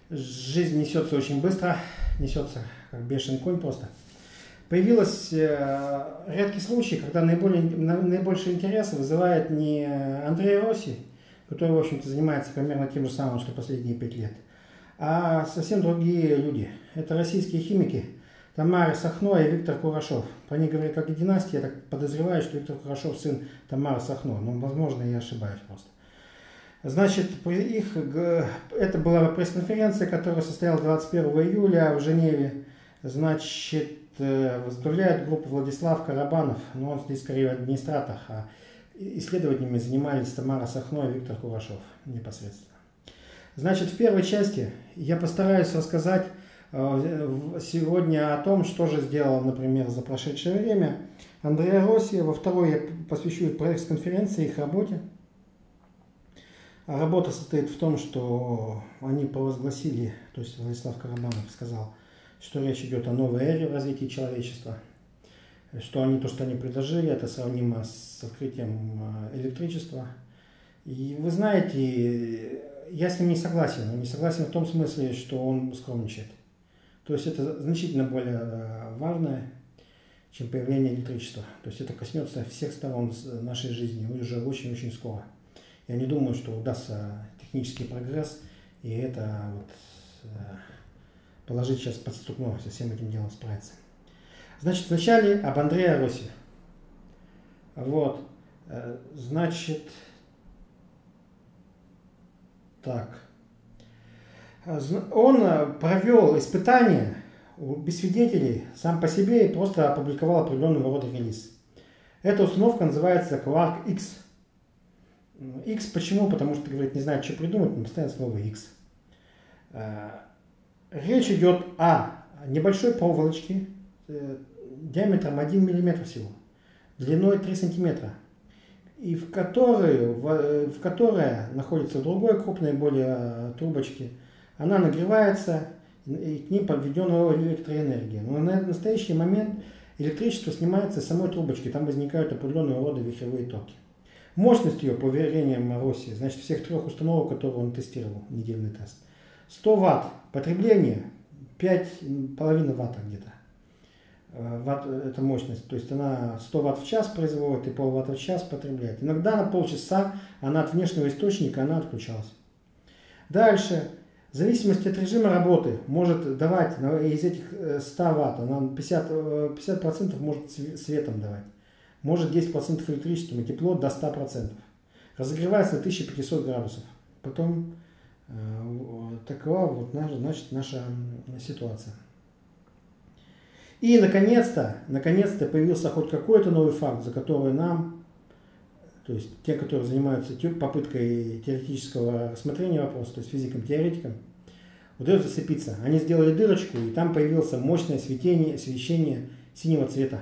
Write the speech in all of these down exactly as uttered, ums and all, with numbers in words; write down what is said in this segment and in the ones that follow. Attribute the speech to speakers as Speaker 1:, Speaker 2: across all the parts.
Speaker 1: Жизнь несется очень быстро, несется как бешеный конь просто. Появился э, редкий случай, когда наиболее, на, наибольший интерес вызывает не Андреа Росси, который, в общем-то, занимается примерно тем же самым, что последние пять лет, а совсем другие люди. Это российские химики Тамара Сахно и Виктор Курашов. Про них говорят как о династии, я так подозреваю, что Виктор Курашов сын Тамары Сахно, но, возможно, я ошибаюсь просто. Значит, их, это была пресс-конференция, которая состоялась двадцать первого июля в Женеве. Значит, возглавляет группу Владислав Карабанов, но он здесь скорее администратор, а исследованиями занимались Тамара Сахно и Виктор Курашов непосредственно. Значит, в первой части я постараюсь рассказать сегодня о том, что же сделал, например, за прошедшее время Андреа Росси. Во второй я посвящу пресс-конференции, их работе. Работа состоит в том, что они провозгласили, то есть Владислав Карабанов сказал, что речь идет о новой эре в развитии человечества, что они, то, что они предложили, это сравнимо с открытием электричества. И вы знаете, я с ним не согласен, не согласен в том смысле, что он скромничает. То есть это значительно более важно, чем появление электричества. То есть это коснется всех сторон нашей жизни уже очень-очень скоро. Я не думаю, что удастся технический прогресс и это вот, положить сейчас под стукно, со всем этим делом справиться. Значит, вначале об Андреа Росси. Вот, значит, так. Он провел испытания без свидетелей сам по себе и просто опубликовал определенного рода релиз. Эта установка называется Quark X. X почему? Потому что, говорит, не знает, что придумать, но постоянно слово X. Речь идет о небольшой проволочке диаметром один миллиметр всего, длиной три сантиметра, и в которой, в, в которой находится другой крупной более трубочки. Она нагревается, и к ней подведена электроэнергия. Но на настоящий момент электричество снимается с самой трубочки, там возникают определенного рода вихревые токи. Мощность ее, по уверениям Росси, значит, всех трех установок, которые он тестировал, недельный тест, сто ватт. Потребление пять с половиной ватта где-то. Ватт это мощность. То есть она сто ватт в час производит и полватта в час потребляет. Иногда на полчаса она от внешнего источника она отключалась. Дальше. В зависимости от режима работы может давать из этих ста ватт, она пятьдесят, пятьдесят процентов может светом давать. Может десять процентов электричеством и тепло до ста процентов. Разогревается до тысячи пятисот градусов. Потом э, такова вот наша, значит, наша ситуация. И наконец-то, наконец-то появился хоть какой-то новый факт, за который нам, то есть те, которые занимаются попыткой теоретического рассмотрения вопроса, то есть физикам-теоретикам, удается зацепиться. Они сделали дырочку, и там появилось мощное светение, освещение синего цвета.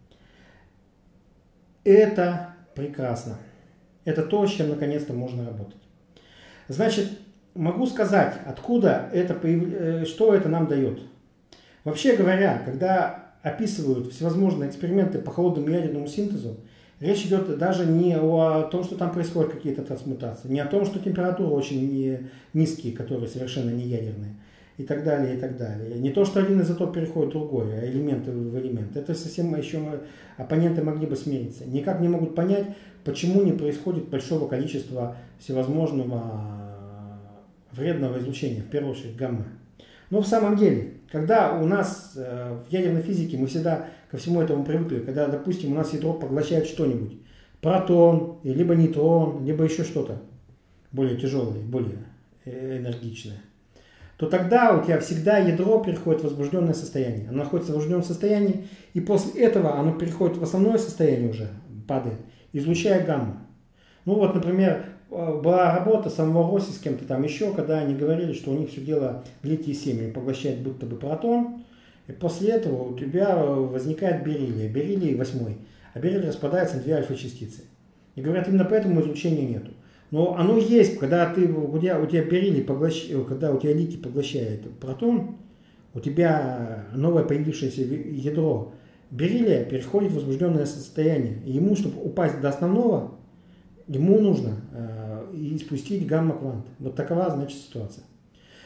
Speaker 1: Это прекрасно. Это то, с чем наконец-то можно работать. Значит, могу сказать, откуда это появ... что это нам дает. Вообще говоря, когда описывают всевозможные эксперименты по холодному ядерному синтезу, речь идет даже не о том, что там происходят какие-то трансмутации, не о том, что температуры очень низкие, которые совершенно не ядерные, и так далее, и так далее. Не то, что один изотоп переходит в другой, а элементы в элемент. Это совсем еще оппоненты могли бы смириться. Никак не могут понять, почему не происходит большого количества всевозможного вредного излучения, в первую очередь гамма. Но в самом деле, когда у нас в ядерной физике мы всегда ко всему этому привыкли, когда, допустим, у нас ядро поглощает что-нибудь, протон, либо нейтрон, либо еще что-то более тяжелое, более энергичное, то тогда у тебя всегда ядро переходит в возбужденное состояние. Оно находится в возбужденном состоянии, и после этого оно переходит в основное состояние уже, падает, излучая гамма. Ну вот, например, была работа самого Росси с кем-то там еще, когда они говорили, что у них все дело в литий семь, поглощает будто бы протон, и после этого у тебя возникает бериллий, бериллий восьмой, а бериллий распадается на две альфа-частицы. И говорят, именно поэтому излучения нету. Но оно есть, когда ты, у тебя, у тебя бериллий поглощает, когда у тебя литий поглощает протон, у тебя новое появившееся ядро бериллия переходит в возбужденное состояние. И ему, чтобы упасть до основного, ему нужно э, испустить гамма-квант. Вот такова, значит, ситуация.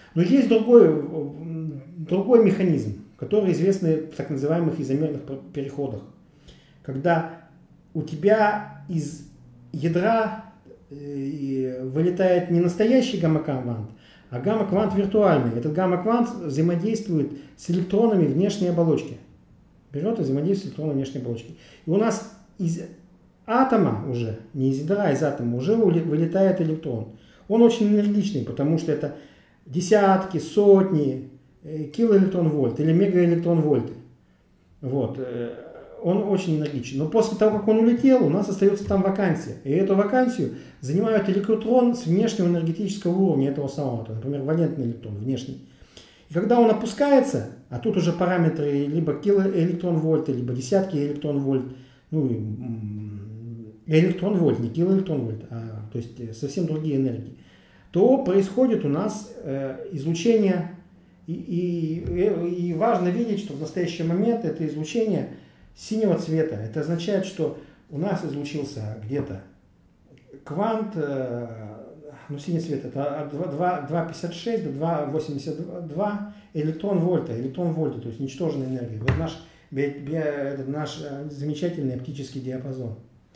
Speaker 1: Но есть другой, другой механизм, который известен в так называемых изомерных переходах. Когда у тебя из ядра вылетает не настоящий гамма-квант, а гамма-квант виртуальный. Этот гамма-квант взаимодействует с электронами внешней оболочки. Берет и взаимодействует с электронами внешней оболочки. И у нас из атома уже, не из ядра, а из атома уже вылетает электрон. Он очень энергичный, потому что это десятки, сотни килоэлектрон-вольт или мегаэлектрон-вольты. Вот. Он очень энергичен. Но после того, как он улетел, у нас остается там вакансия. И эту вакансию занимает электрон с внешнего энергетического уровня этого самого, например, валентный электрон, внешний. И когда он опускается, а тут уже параметры либо килоэлектрон-вольты, либо десятки электрон-вольт, ну, электрон-вольт, не килоэлектрон-вольт, а то есть совсем другие энергии, то происходит у нас э, излучение. И, и, и важно видеть, что в настоящий момент это излучение синего цвета. Это означает, что у нас излучился где-то квант, ну синий цвет, это от два пятьдесят шесть до два восемьдесят два электрон-вольта, электрон-вольта, то есть ничтожная энергия. Вот наш, это наш замечательный оптический диапазон.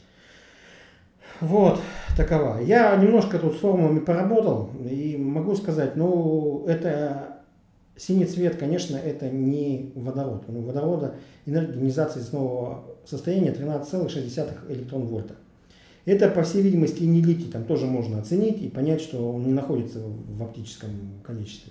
Speaker 1: Вот, такова. Я немножко тут с формулами поработал и могу сказать, ну, это... Синий цвет, конечно, это не водород. У водорода энергия ионизации основного состояния тринадцать целых шесть десятых электрон-вольта. Это, по всей видимости, и не литий. Там тоже можно оценить и понять, что он не находится в оптическом количестве.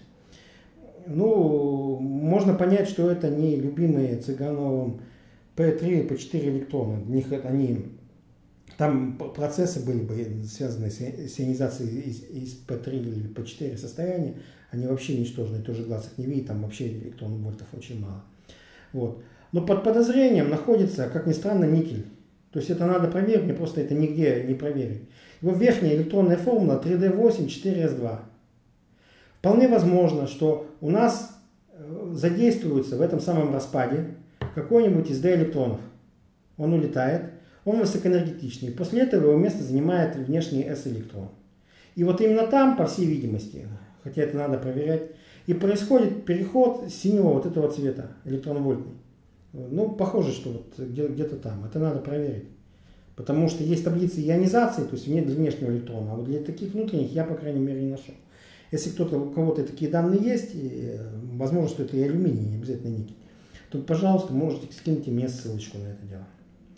Speaker 1: Ну, можно понять, что это не любимые Цыгановым пэ три и пэ четыре электроны. У них они, там процессы были бы связаны с ионизацией из, из пэ три или пэ четыре состояния. Они вообще ничтожные, тоже глаз их не видит, там вообще электрон-вольтов очень мало. Вот. Но под подозрением находится, как ни странно, никель. То есть это надо проверить, мне просто это нигде не проверить. Его верхняя электронная формула три дэ восемь четыре эс два. Вполне возможно, что у нас задействуется в этом самом распаде какой-нибудь из d-электронов. Он улетает, он высокоэнергетичный. После этого его место занимает внешний s-электрон. И вот именно там, по всей видимости, хотя это надо проверять, и происходит переход синего вот этого цвета, электрон-вольтный. Ну, похоже, что вот где-то там. Это надо проверить. Потому что есть таблицы ионизации, то есть нет внешнего электрона, а вот для таких внутренних я, по крайней мере, не нашел. Если кто-то, у кого-то такие данные есть, и, возможно, что это и алюминий, не обязательно никель, то, пожалуйста, можете скинуть мне ссылочку на это дело.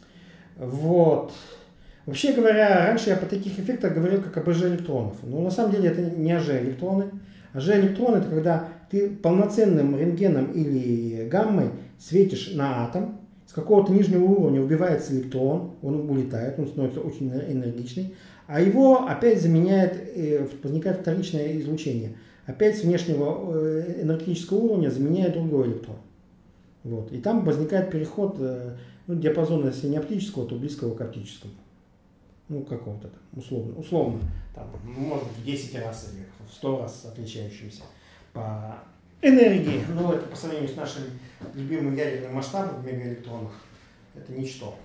Speaker 1: Вот. Вообще говоря, раньше я по таких эффектах говорил как об ЭЖ-электронах. Но на самом деле это не АЖ-электроны. АЖ-электроны это когда ты полноценным рентгеном или гаммой светишь на атом, с какого-то нижнего уровня убивается электрон, он улетает, он становится очень энергичный, а его опять заменяет, возникает вторичное излучение. Опять с внешнего энергетического уровня заменяет другой электрон. Вот. И там возникает переход ну, диапазона, если не оптического, то близкого к оптическому. Ну, какого-то там, условно, условно, там, может быть, в десять раз или в сто раз отличающимся по энергии. Но это по сравнению с нашим любимым ядерным масштабом в мегаэлектронах, это ничто.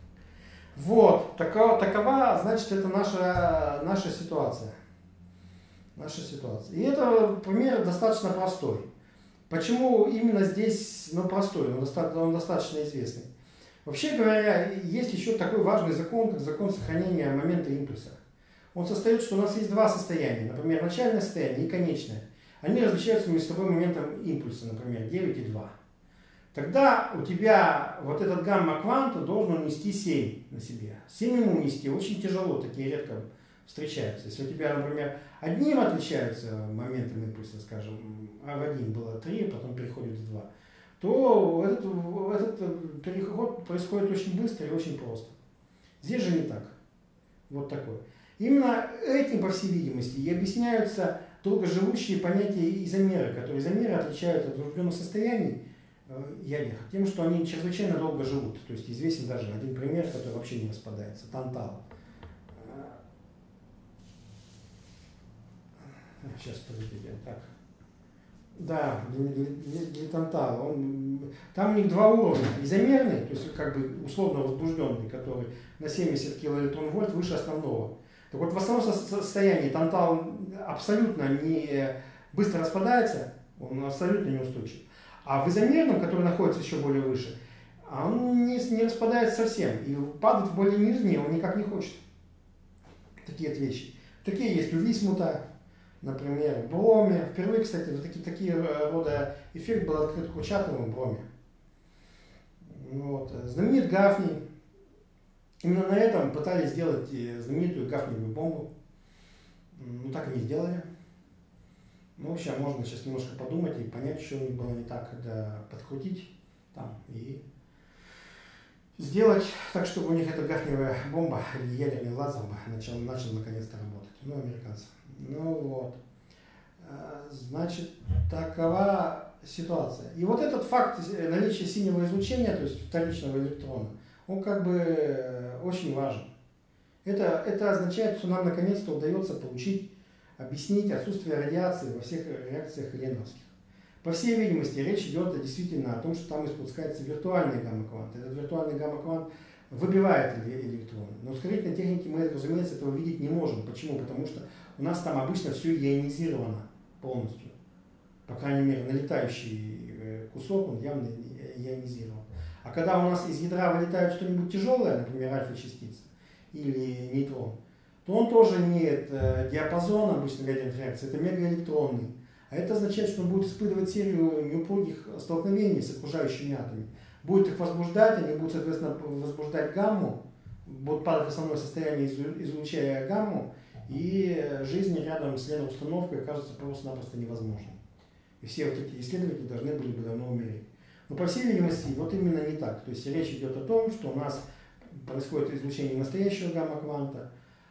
Speaker 1: Вот, такова, такова значит, это наша, наша ситуация. Наша ситуация. И это пример достаточно простой. Почему именно здесь, ну, простой, но достаточно, он достаточно известный. Вообще говоря, есть еще такой важный закон, как закон сохранения момента импульса. Он состоит, что у нас есть два состояния, например, начальное состояние и конечное. Они различаются между собой моментом импульса, например, девять и два. Тогда у тебя вот этот гамма-квант должен нести семь на себе. семь ему нести очень тяжело, такие редко встречаются. Если у тебя, например, одним отличаются моментом импульса, скажем, а в один было три, потом переходит в два, то этот, этот переход происходит очень быстро и очень просто. Здесь же не так. Вот такой. Именно этим, по всей видимости, и объясняются долгоживущие понятия изомеры, которые изомеры отличают от возбужденных состояний ядер тем, что они чрезвычайно долго живут. То есть известен даже один пример, который вообще не распадается. Тантал. Сейчас, подождите, так. Да, для тантала. Он, там у них два уровня. Изомерный, то есть как бы условно возбужденный, который на семьдесят килоэлектрон-вольт выше основного. Так вот, в основном состоянии тантал абсолютно не, быстро распадается, он абсолютно неустойчив. А в изомерном, который находится еще более выше, он не, не распадается совсем. И падать в более нижние он никак не хочет. Такие вот вещи. Такие есть у висмута, например, в броме. Впервые, кстати, вот такие, такие рода эффект был открыт Курчатовым в броме. Вот. Знаменит Гафний. Именно на этом пытались сделать знаменитую гафниевую бомбу. Ну, так и не сделали. Ну, вообще, можно сейчас немножко подумать и понять, что у них было не так, когда подкрутить там и сделать так, чтобы у них эта гафниевая бомба или ядерный лазер начал, начал наконец-то работать. Ну, американцев. Ну, вот. Значит, такова ситуация. И вот этот факт наличия синего излучения, то есть вторичного электрона, он как бы очень важен. Это, это означает, что нам наконец-то удается получить, объяснить отсутствие радиации во всех реакциях леновских. По всей видимости, речь идет действительно о том, что там испускается виртуальный гамма-квант. Этот виртуальный гамма-квант выбивает электроны. Но в ускорительной технике мы, разумеется, этого видеть не можем. Почему? Потому что у нас там обычно все ионизировано полностью. По крайней мере, налетающий кусок, он явно ионизирован. А когда у нас из ядра вылетает что-нибудь тяжелое, например, альфа-частица или нейтрон, то он тоже имеет э, диапазон обычно ядерных реакций, это мегаэлектронный. А это означает, что он будет испытывать серию неупругих столкновений с окружающими атомами. Будет их возбуждать, они будут, соответственно, возбуждать гамму, будут падать в основное состояние, излучая гамму, и жизнь рядом с ленустановкой окажется просто-напросто невозможной. И все вот эти исследователи должны были бы давно умереть. Но по всей видимости, вот именно не так. То есть речь идет о том, что у нас происходит излучение не настоящего гамма-кванта,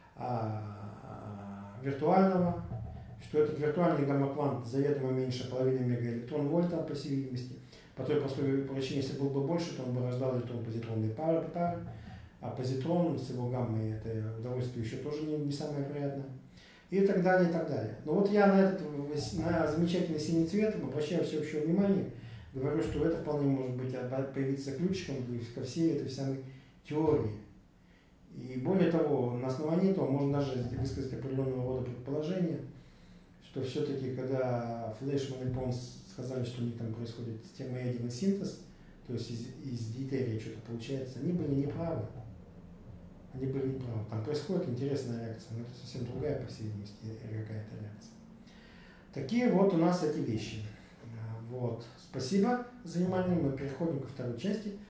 Speaker 1: а виртуального, что этот виртуальный гамма-квант заведомо меньше половины мегаэлектрон-вольта, по всей видимости. По той простой причине, если был бы больше, то он бы рождал электрон-позитронные пары, пары, а позитрон с его гаммой это удовольствие еще тоже не, не самое приятное. И так далее, и так далее. Но вот я на этот на замечательный синий цвет обращаю всеобщее внимание, говорю, что это вполне может быть появиться ключиком ко всей этой самой теории. И более того, на основании этого можно даже высказать определенного рода предположение, что все-таки, когда Флешман и Понс сказали, что у них там происходит термоядерный синтез, то есть из, из дейтерия что-то получается, они были неправы. Они были неправы. Там происходит интересная реакция, но это совсем другая, по всей видимости, какая-то реакция. Такие вот у нас эти вещи. Вот. Спасибо за внимание. Мы переходим ко второй части.